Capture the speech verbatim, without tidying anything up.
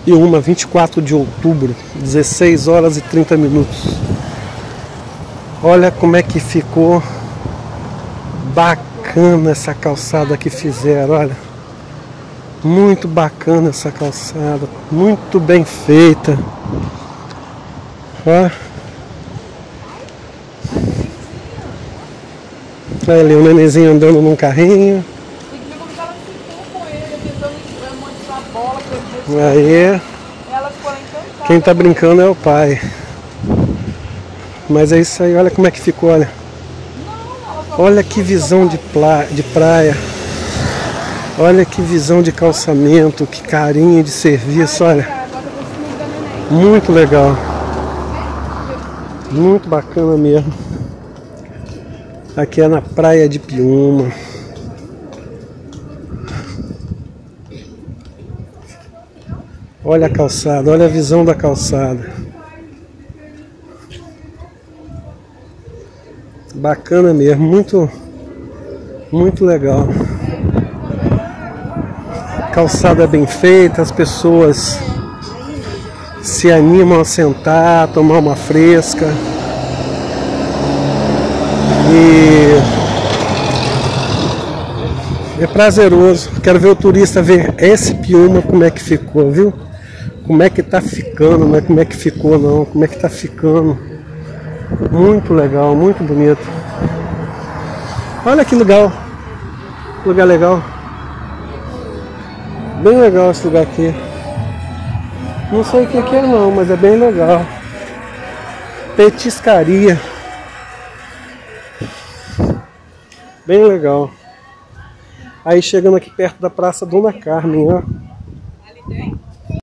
Piúma, vinte e quatro de outubro, dezesseis horas e trinta minutos. Olha como é que ficou bacana essa calçada que fizeram, olha. Muito bacana essa calçada, muito bem feita. Ó. Olha ali o nenenzinho andando num carrinho. Aí, quem tá brincando é o pai. Mas é isso aí, olha como é que ficou, olha. Olha que visão de, pla de praia. Olha que visão de calçamento, que carinho de serviço, olha. Muito legal. Muito bacana mesmo. Aqui é na praia de Piúma. Olha a calçada, olha a visão da calçada. Bacana mesmo, muito, muito legal. Calçada bem feita, as pessoas se animam a sentar, tomar uma fresca. E é prazeroso. Quero ver o turista ver esse Piúma como é que ficou, viu? Como é que tá ficando, não é como é que ficou não, como é que tá ficando. Muito legal, muito bonito. Olha que lugar, lugar legal. Bem legal esse lugar aqui. Não sei o que é não, mas é bem legal. Petiscaria. Bem legal. Aí chegando aqui perto da Praça Dona Carmen, ó.